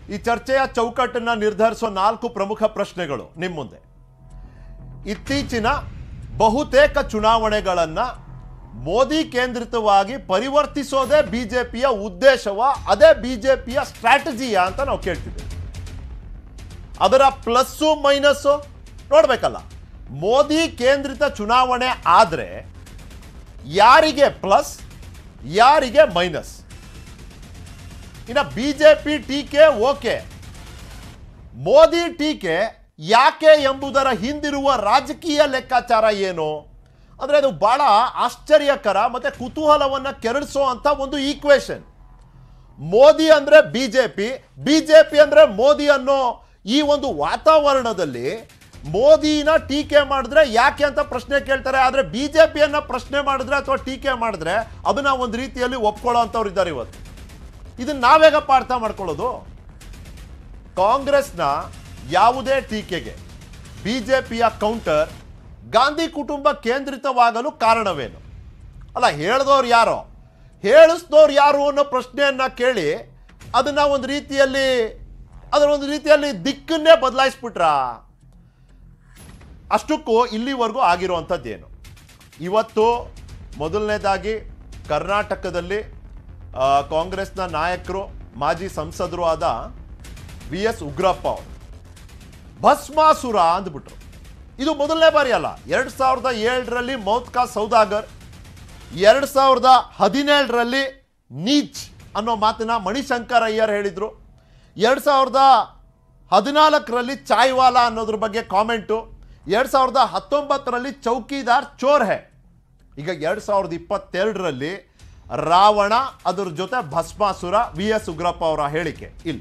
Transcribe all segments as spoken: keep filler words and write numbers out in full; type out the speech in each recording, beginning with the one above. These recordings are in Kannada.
ಈ ಚರ್ಚೆಯ ಚೌಕಟ್ಟನ್ನು ನಿರ್ಧರಿಸುವ ನಾಲ್ಕು ಪ್ರಮುಖ ಪ್ರಶ್ನೆಗಳು ನಿಮ್ಮ ಮುಂದೆ. ಇತ್ತೀಚಿನ ಬಹುತೇಕ ಚುನಾವಣೆಗಳನ್ನು ಮೋದಿ ಕೇಂದ್ರಿತವಾಗಿ ಪರಿವರ್ತಿಸೋದೇ ಬಿಜೆಪಿಯ ಉದ್ದೇಶವ, ಅದೇ ಬಿಜೆಪಿಯ ಸ್ಟ್ರಾಟಜಿಯಾ ಅಂತ ನಾವು ಕೇಳ್ತಿದ್ದೇವೆ. ಅದರ ಪ್ಲಸ್ಸು ಮೈನಸ್ಸು ನೋಡ್ಬೇಕಲ್ಲ. ಮೋದಿ ಕೇಂದ್ರಿತ ಚುನಾವಣೆ ಆದರೆ ಯಾರಿಗೆ ಪ್ಲಸ್, ಯಾರಿಗೆ ಮೈನಸ್? ಇನ್ನು ಬಿಜೆಪಿ ಟೀಕೆ ಓಕೆ, ಮೋದಿ ಟೀಕೆ ಯಾಕೆ ಎಂಬುದರ ಹಿಂದಿರುವ ರಾಜಕೀಯ ಲೆಕ್ಕಾಚಾರ ಏನು ಅಂದರೆ ಅದು ಬಹಳ ಆಶ್ಚರ್ಯಕರ ಮತ್ತು ಕುತೂಹಲವನ್ನು ಕೆರಳಿಸೋ ಅಂತ ಒಂದು ಈಕ್ವೇಶನ್. ಮೋದಿ ಅಂದರೆ ಬಿಜೆಪಿ, ಬಿಜೆಪಿ ಅಂದರೆ ಮೋದಿ ಅನ್ನೋ ಈ ಒಂದು ವಾತಾವರಣದಲ್ಲಿ ಮೋದಿನ ಟೀಕೆ ಮಾಡಿದ್ರೆ ಯಾಕೆ ಅಂತ ಪ್ರಶ್ನೆ ಕೇಳ್ತಾರೆ. ಆದರೆ ಬಿಜೆಪಿಯನ್ನು ಪ್ರಶ್ನೆ ಮಾಡಿದ್ರೆ ಅಥವಾ ಟೀಕೆ ಮಾಡಿದ್ರೆ ಅದನ್ನ ಒಂದು ರೀತಿಯಲ್ಲಿ ಒಪ್ಕೊಳ್ಳೋ ಅಂಥವ್ರು ಇದ್ದಾರೆ ಇವತ್ತು. ಇದನ್ನ ನಾವೇಗಪ್ಪ ಅರ್ಥ ಮಾಡ್ಕೊಳ್ಳೋದು? ಕಾಂಗ್ರೆಸ್ನ ಯಾವುದೇ ಟೀಕೆಗೆ ಬಿಜೆಪಿಯ ಕೌಂಟರ್ ಗಾಂಧಿ ಕುಟುಂಬ ಕೇಂದ್ರಿತವಾಗಲು ಕಾರಣವೇನು? ಅಲ್ಲ, ಹೇಳಿದವ್ರು ಯಾರೋ, ಹೇಳಿಸ್ದವ್ರು ಯಾರು ಅನ್ನೋ ಪ್ರಶ್ನೆಯನ್ನ ಕೇಳಿ ಅದನ್ನ ಒಂದು ರೀತಿಯಲ್ಲಿ ಅದರ ಒಂದು ರೀತಿಯಲ್ಲಿ ದಿಕ್ಕನ್ನೇ ಬದಲಾಯಿಸ್ಬಿಟ್ರಾ? ಅಷ್ಟಕ್ಕೂ ಇಲ್ಲಿವರೆಗೂ ಆಗಿರುವಂಥದ್ದೇನು? ಇವತ್ತು ಮೊದಲನೇದಾಗಿ ಕರ್ನಾಟಕದಲ್ಲಿ ಕಾಂಗ್ರೆಸ್ನ ನಾಯಕರು, ಮಾಜಿ ಸಂಸದರು ಆದ ವಿ ಎಸ್ ಉಗ್ರಪ್ಪ ಅವರು ಭಸ್ಮಾಸುರ ಅಂದ್ಬಿಟ್ರು. ಇದು ಮೊದಲನೇ ಬಾರಿ ಅಲ್ಲ. ಎರಡು ಸಾವಿರದ ಏಳರಲ್ಲಿ ಮೌತ್ಕಾ ಸೌದಾಗರ್, ಎರಡು ಸಾವಿರದ ಹದಿನೇಳರಲ್ಲಿ ನೀಚ್ ಅನ್ನೋ ಮಾತನ್ನ ಮಣಿಶಂಕರ್ ಅಯ್ಯರ್ ಹೇಳಿದರು, ಎರಡು ಸಾವಿರದ ಹದಿನಾಲ್ಕರಲ್ಲಿ ಚಾಯ್ವಾಲಾ ಅನ್ನೋದ್ರ ಬಗ್ಗೆ ಕಾಮೆಂಟು, ಎರಡು ಸಾವಿರದ ಹತ್ತೊಂಬತ್ತರಲ್ಲಿ ಚೌಕಿದಾರ್ ಚೋರ್ ಹೇ, ಈಗ ಎರಡು ಸಾವಿರದ ಇಪ್ಪತ್ತೆರಡರಲ್ಲಿ ರಾವಣ, ಅದರ ಜೊತೆ ಭಸ್ಮಾಸುರ. ವಿ ಎಸ್ ಉಗ್ರಪ್ಪ ಅವರ ಹೇಳಿಕೆ ಇಲ್ಲಿ.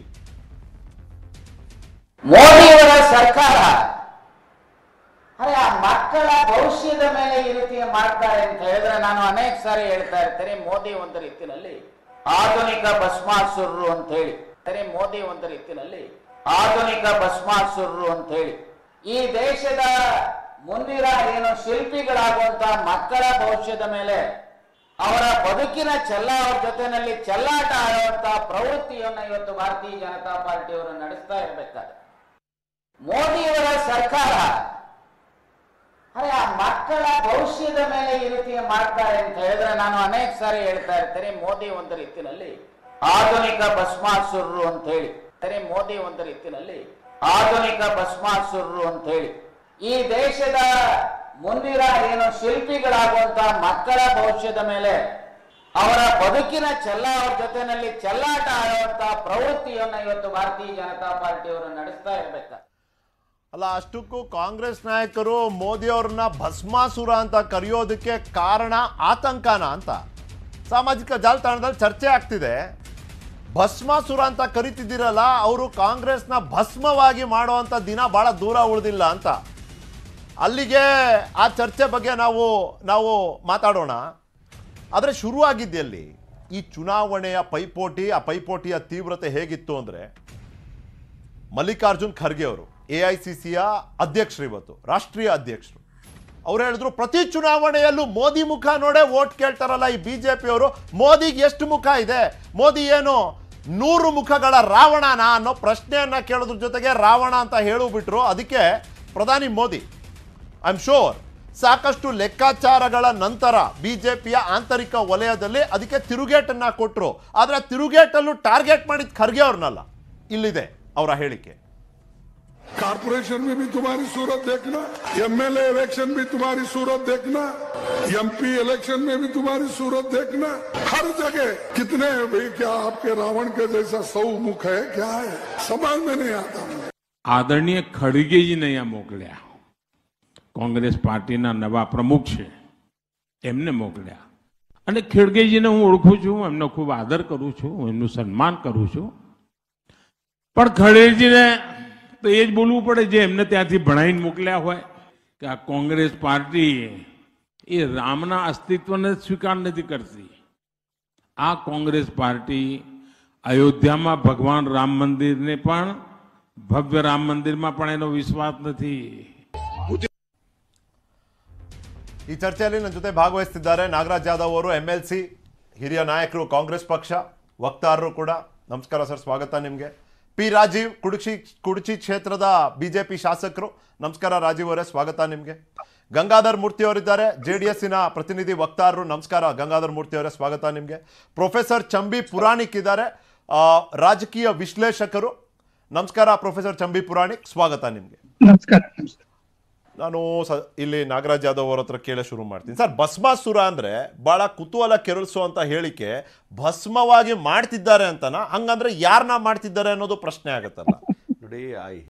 ಮೋದಿಯವರ ಸರ್ಕಾರ ಅರೆ ಆ ಮಕ್ಕಳ ಭವಿಷ್ಯದ ಮೇಲೆ ಈ ರೀತಿ ಮಾಡ್ತಾರೆ ಅಂತ ಹೇಳಿದ್ರೆ ನಾನು ಅನೇಕ ಸಾರಿ ಹೇಳ್ತಾ ಇರ್ತೇನೆ, ಮೋದಿ ಒಂದು ರೀತಿಯಲ್ಲಿ ಆಧುನಿಕ ಭಸ್ಮಾಸುರರು ಅಂತ ಹೇಳಿ ಮೋದಿ ಒಂದು ರೀತಿಯಲ್ಲಿ ಆಧುನಿಕ ಭಸ್ಮಾಸುರರು ಅಂತ ಹೇಳಿ ಈ ದೇಶದ ಮುಂದಿನ ಏನು ಶಿಲ್ಪಿಗಳಾಗುವಂತ ಮಕ್ಕಳ ಭವಿಷ್ಯದ ಮೇಲೆ, ಅವರ ಬದುಕಿನ ಚೆಲ್ಲ ಅವರ ಜೊತೆಯಲ್ಲಿ ಚೆಲ್ಲಾಟ ಆಡುವಂತ ಪ್ರವೃತ್ತಿಯನ್ನು ಇವತ್ತು ಭಾರತೀಯ ಜನತಾ ಪಾರ್ಟಿಯವರು ನಡೆಸ್ತಾ ಇರಬೇಕಾದ್ರೆ ಮೋದಿಯವರ ಸರ್ಕಾರ ಅರೆ ಆ ಮಕ್ಕಳ ಭವಿಷ್ಯದ ಮೇಲೆ ಈ ರೀತಿ ಮಾಡ್ತಾರೆ ಅಂತ ಹೇಳಿದ್ರೆ ನಾನು ಅನೇಕ ಸಾರಿ ಹೇಳ್ತಾ ಇರ್ತೇನೆ, ಮೋದಿ ಒಂದು ರೀತಿಯಲ್ಲಿ ಆಧುನಿಕ ಭಸ್ಮಾಸುರರು ಅಂತ ಹೇಳಿ ಮೋದಿ ಒಂದು ರೀತಿಯಲ್ಲಿ ಆಧುನಿಕ ಭಸ್ಮಾಸುರರು ಅಂತ ಹೇಳಿ ಈ ದೇಶದ ಮುಂದಿನ ಏನು ಶಿಲ್ಪಿಗಳಾಗುವಂತ ಮಕ್ಕಳ ಭವಿಷ್ಯದ ಮೇಲೆ, ಅವರ ಬದುಕಿನ ಚೆಲ್ಲ ಅವರ ಜೊತೆಯಲ್ಲಿ ಚೆಲ್ಲಾಟ ಆಡುವಂತ ಪ್ರವೃತ್ತಿಯನ್ನು ಇವತ್ತು ಭಾರತೀಯ ಜನತಾ ಪಾರ್ಟಿಯವರು ನಡೆಸ್ತಾ ಇರಬೇಕಾದ್ರೆ ಅಲ್ಲ, ಅಷ್ಟಕ್ಕೂ ಕಾಂಗ್ರೆಸ್ ನಾಯಕರು ಮೋದಿ ಅವ್ರನ್ನ ಭಸ್ಮಾಸುರ ಅಂತ ಕರೆಯೋದಕ್ಕೆ ಕಾರಣ ಆತಂಕನ ಅಂತ ಸಾಮಾಜಿಕ ಜಾಲತಾಣದಲ್ಲಿ ಚರ್ಚೆ ಆಗ್ತಿದೆ. ಭಸ್ಮಾಸುರ ಅಂತ ಕರಿತಿದ್ದೀರಲ್ಲ, ಅವರು ಕಾಂಗ್ರೆಸ್ನ ಭಸ್ಮವಾಗಿ ಮಾಡುವಂಥ ದಿನ ಭಾಳ ದೂರ ಉಳಿದಿಲ್ಲ ಅಂತ. ಅಲ್ಲಿಗೆ ಆ ಚರ್ಚೆ ಬಗ್ಗೆ ನಾವು ನಾವು ಮಾತಾಡೋಣ. ಆದರೆ ಶುರುವಾಗಿದ್ದೆಲ್ಲಿ ಈ ಚುನಾವಣೆಯ ಪೈಪೋಟಿ, ಆ ಪೈಪೋಟಿಯ ತೀವ್ರತೆ ಹೇಗಿತ್ತು ಅಂದರೆ, ಮಲ್ಲಿಕಾರ್ಜುನ್ ಖರ್ಗೆ ಅವರು ಎ ಐ ಸಿ ಸಿಯ ಅಧ್ಯಕ್ಷರು, ಇವತ್ತು ರಾಷ್ಟ್ರೀಯ ಅಧ್ಯಕ್ಷರು, ಅವ್ರು ಹೇಳಿದ್ರು ಪ್ರತಿ ಚುನಾವಣೆಯಲ್ಲೂ ಮೋದಿ ಮುಖ ನೋಡೇ ವೋಟ್ ಕೇಳ್ತಾರಲ್ಲ ಈ ಬಿ ಜೆ ಪಿಯವರು, ಮೋದಿಗೆ ಎಷ್ಟು ಮುಖ ಇದೆ, ಮೋದಿ ಏನು ನೂರು ಮುಖಗಳ ರಾವಣನ ಅನ್ನೋ ಪ್ರಶ್ನೆಯನ್ನು ಕೇಳೋದ್ರ ಜೊತೆಗೆ ರಾವಣ ಅಂತ ಹೇಳಿಬಿಟ್ರು. ಅದಕ್ಕೆ ಪ್ರಧಾನಿ ಮೋದಿ ಐ ಆಮ್ ಶೋರ್ ಸಾಕಷ್ಟು ಲೆಕ್ಕಾಚಾರಗಳ ನಂತರ ಬಿ ಜೆ ಪಿಯ ಆಂತರಿಕ ವಲಯದಲ್ಲಿ ಅದಕ್ಕೆ ತಿರುಗೇಟನ್ನು ಕೊಟ್ಟರು. ಆದರೆ ತಿರುಗೇಟಲ್ಲೂ ಟಾರ್ಗೆಟ್ ಮಾಡಿದ ಖರ್ಗೆ ಅವ್ರನ್ನಲ್ಲ. ಇಲ್ಲಿದೆ ಅವರ ಹೇಳಿಕೆ. कारपोरेशन में भी तुम्हारी सूरत देखना, एमएलए इलेक्शन भी तुम्हारी सूरत देखना, एमपी इलेक्शन में भी तुम्हारी सूरत देखना, हर जगह कितने भाई क्या आपके रावण के जैसा सौ मुख है, क्या है समझ में नहीं आता. आदरणीय खड़गे जी ने यहाँ मोकल्या, कांग्रेस पार्टी ना नवा प्रमुख है, एमने मोकल्या અને ખડગેજીને હું ઓળખું છું, એમનો ખૂબ આદર કરું છું, એમનું સન્માન કરું છું. પણ ખડગેજીને તો એ જ બોલવું પડે જે એમને ત્યાંથી ભણાવીને મોકલ્યા હોય કે આ કોંગ્રેસ પાર્ટી એ રામના અસ્તિત્વને સ્વીકાર નથી કરતી. આ કોંગ્રેસ પાર્ટી અયોધ્યામાં ભગવાન રામ મંદિરને પણ ભવ્ય રામ મંદિરમાં પણ એનો વિશ્વાસ નથી. ಈ ಚರ್ಚೆಯಲ್ಲಿ ನನ್ನ ಜೊತೆ ಭಾಗವಹಿಸುತ್ತಿದ್ದಾರೆ ನಾಗರಾಜ್ ಯಾದವ್ ಅವರು, ಎಂ ಎಲ್ ಸಿ, ಹಿರಿಯ ನಾಯಕರು, ಕಾಂಗ್ರೆಸ್ ಪಕ್ಷ, ವಕ್ತಾರರು ಕೂಡ. ನಮಸ್ಕಾರ ಸರ್, ಸ್ವಾಗತ ನಿಮಗೆ. ಪಿ ರಾಜೀವ್ ಕುಡುಚಿ ಕುಡುಚಿ ಕ್ಷೇತ್ರದ ಬಿಜೆಪಿ ಶಾಸಕರು. ನಮಸ್ಕಾರ ರಾಜೀವ್ ಅವರೇ, ಸ್ವಾಗತ ನಿಮಗೆ. ಗಂಗಾಧರ್ ಮೂರ್ತಿ ಅವರಿದ್ದಾರೆ, ಜೆ ಡಿ ಎಸ್ಸಿನ ಪ್ರತಿನಿಧಿ ವಕ್ತಾರರು. ನಮಸ್ಕಾರ ಗಂಗಾಧರ್ ಮೂರ್ತಿ ಅವರೇ, ಸ್ವಾಗತ ನಿಮಗೆ. ಪ್ರೊಫೆಸರ್ ಚಂಬಿ ಪುರಾಣಿಕ್ ಇದ್ದಾರೆ, ರಾಜಕೀಯ ವಿಶ್ಲೇಷಕರು. ನಮಸ್ಕಾರ ಪ್ರೊಫೆಸರ್ ಚಂಬಿ ಪುರಾಣಿಕ್, ಸ್ವಾಗತ ನಿಮಗೆ. ನಮಸ್ಕಾರ. ನಾನು ಸ ಇಲ್ಲಿ ನಾಗರಾಜ್ ಯಾದವ್ ಅವ್ರ ಹತ್ರ ಕೇಳ ಶುರು ಮಾಡ್ತೀನಿ. ಸರ್, ಭಸ್ಮಾಸುರ ಅಂದ್ರೆ ಬಹಳ ಕುತೂಹಲ ಕೆರಳಿಸುವಂತ ಹೇಳಿಕೆ. ಭಸ್ಮವಾಗಿ ಮಾಡ್ತಿದ್ದಾರೆ ಅಂತನಾ? ಹಂಗಂದ್ರೆ ಯಾರನ್ನ ಮಾಡ್ತಿದ್ದಾರೆ ಅನ್ನೋದು ಪ್ರಶ್ನೆ ಆಗತ್ತಲ್ಲ. ನೋಡಿ,